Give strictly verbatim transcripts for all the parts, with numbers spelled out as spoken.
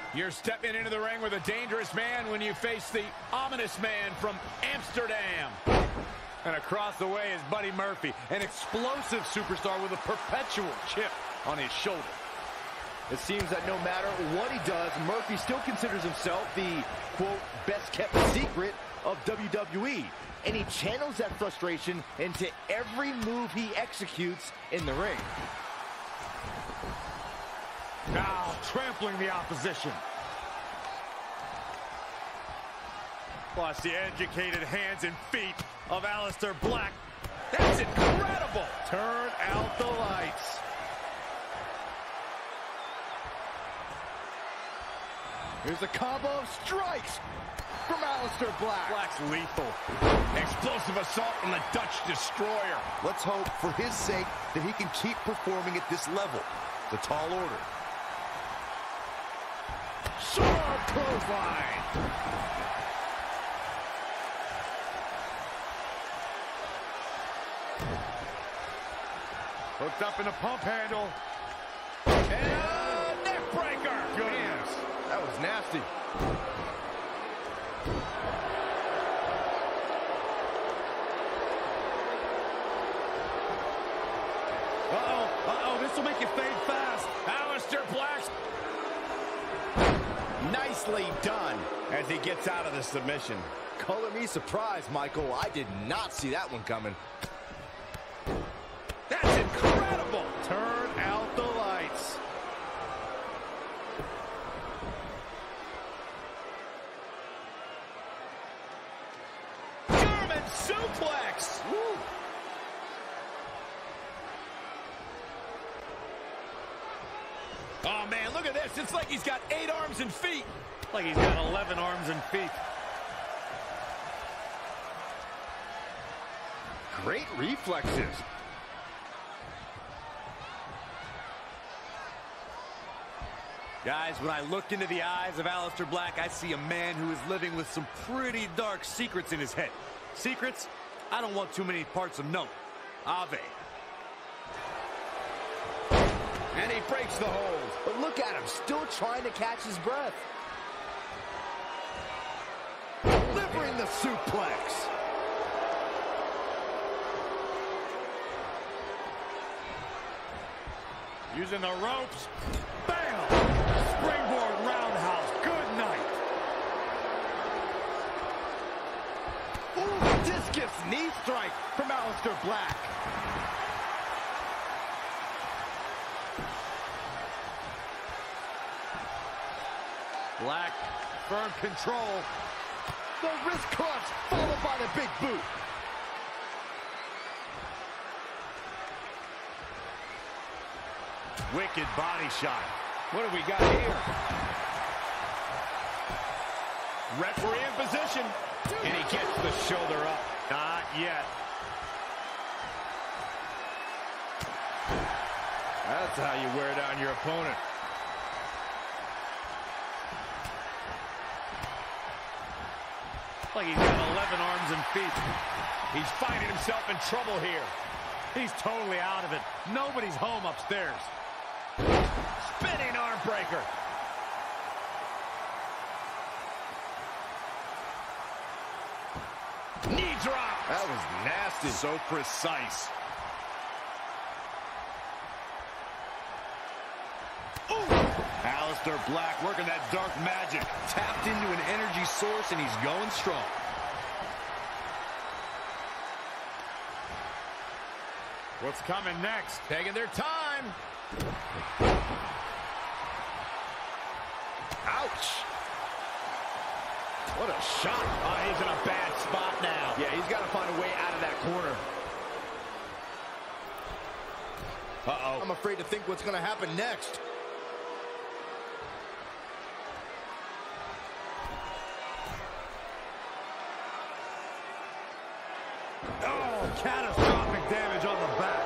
You're stepping into the ring with a dangerous man when you face the ominous man from Amsterdam. And across the way is Buddy Murphy, an explosive superstar with a perpetual chip on his shoulder. It seems that no matter what he does, Murphy still considers himself the, quote, best-kept secret of W W E. And he channels that frustration into every move he executes in the ring. Now trampling the opposition. Watch the educated hands and feet of Aleister Black. That's incredible! Turn out the lights. Here's a combo of strikes from Aleister Black. Black's lethal. Explosive assault from the Dutch Destroyer. Let's hope, for his sake, that he can keep performing at this level. It's a tall order. Sharp clothesline. Hooked up in a pump handle. And a neck breaker. Goodness, that was nasty. Uh-oh, uh-oh, this will make you fade fast. Aleister Black. Nicely done as he gets out of the submission. Color me surprised, Michael. I did not see that one coming. That's incredible. Turn out the lights. German suplex. Woo. Oh, man, look at this. It's like he's got eight arms and feet. Like he's got eleven arms and feet. Great reflexes. Guys, when I look into the eyes of Aleister Black, I see a man who is living with some pretty dark secrets in his head. Secrets I don't want too many parts of known. Ave. And he breaks the hold. But look at him, still trying to catch his breath. Delivering the suplex. Using the ropes. Bam! Springboard roundhouse. Good night. Ooh, discus knee strike from Aleister Black. Black, firm control. The wrist clutch, followed by the big boot. Wicked body shot. What do we got here? Referee in position. And he gets the shoulder up. Not yet. That's how you wear down your opponent. Like he's got eleven arms and feet. He's finding himself in trouble here. He's totally out of it. Nobody's home upstairs. Spinning arm breaker. Knee drop. That was nasty. So precise. Ooh! Aleister Black working that dark magic. Tapped into an energy source, and he's going strong. What's coming next? Taking their time. Ouch. What a shot. Oh, he's in a bad spot now. Yeah, he's got to find a way out of that corner. Uh-oh. I'm afraid to think what's going to happen next. Oh, catastrophic damage on the back.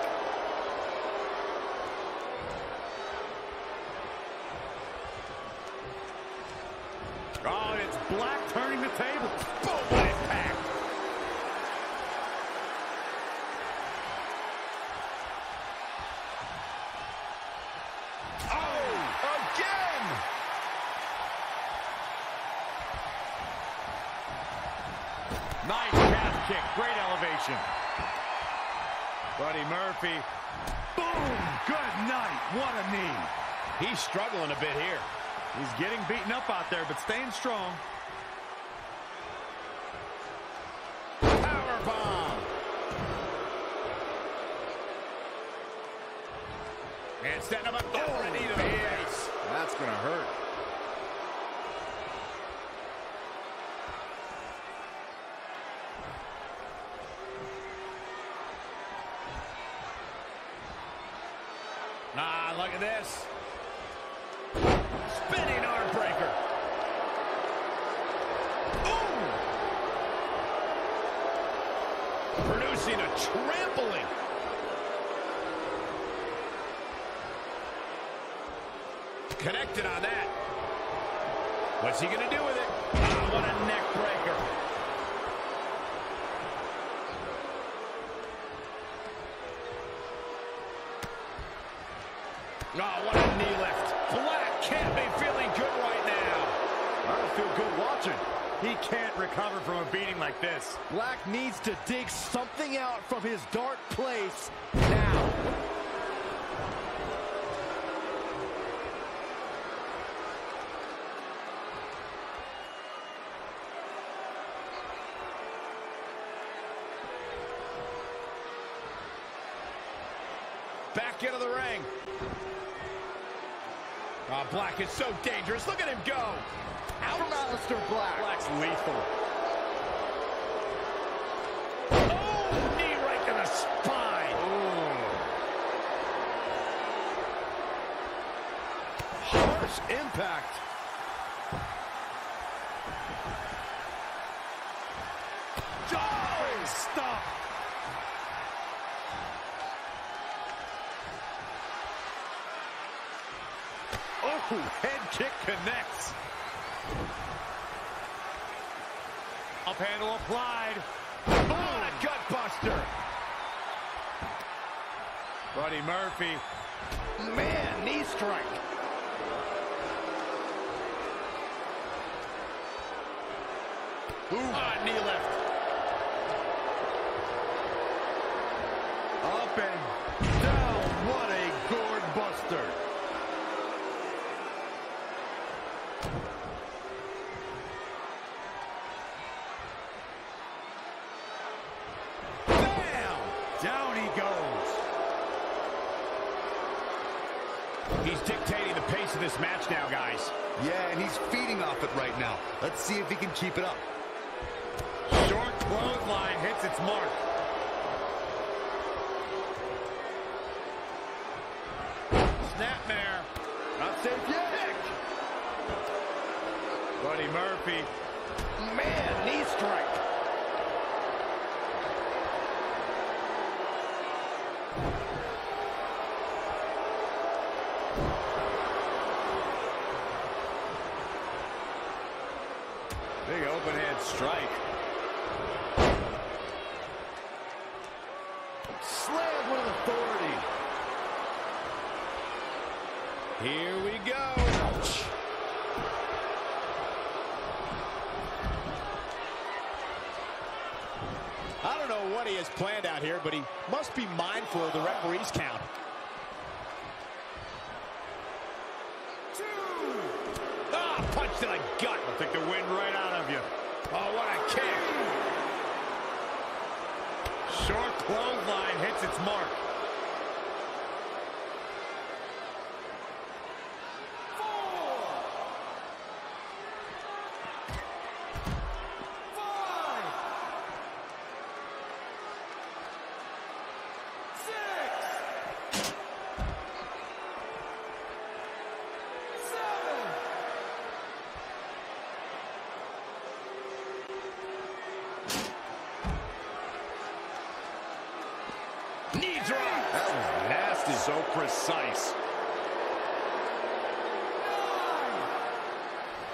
Oh, it's Black turning the table. Boom, what impact. Oh, again. kick. Great elevation. Buddy Murphy. Boom! Good night. What a knee. He's struggling a bit here. He's getting beaten up out there, but staying strong. Powerbomb. And setting him up. Oh, a knee to the face. That's going to hurt. Ah, look at this. Spinning arm breaker. Ooh! Producing a trampling. Connected on that. What's he going to do with it? Oh, what a neck breaker. Oh, what a knee lift. Black can't be feeling good right now. I don't feel good watching. He can't recover from a beating like this. Black needs to dig something out from his dark place now. Back into the ring. Oh, Black is so dangerous. Look at him go. Out from Aleister Black. Black's lethal. Oh, knee right to the spine. Harsh impact. Oh, stop. Oh, head kick connects. Up handle applied. Oh, a gut buster. Buddy Murphy. Man, knee strike. Ooh. Ah, knee lift. Up and down. What a gourd buster. Bam! Down he goes. He's dictating the pace of this match now, guys. Yeah, and he's feeding off it right now. Let's see if he can keep it up. Short clothesline hits its mark. Snapmare. Not safe yet. Buddy Murphy. Man, knee strike. Big open hand strike. Slam with authority. Here we go. Ouch. I don't know what he has planned out here, but he must be mindful of the referee's count. Two. Ah, punch to the gut. I'll take the wind right out of you. Oh, what a kick. Short clothesline hits its mark. Knee drop. That was nasty. So precise.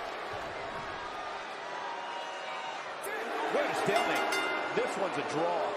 What a stalemate. This one's a draw.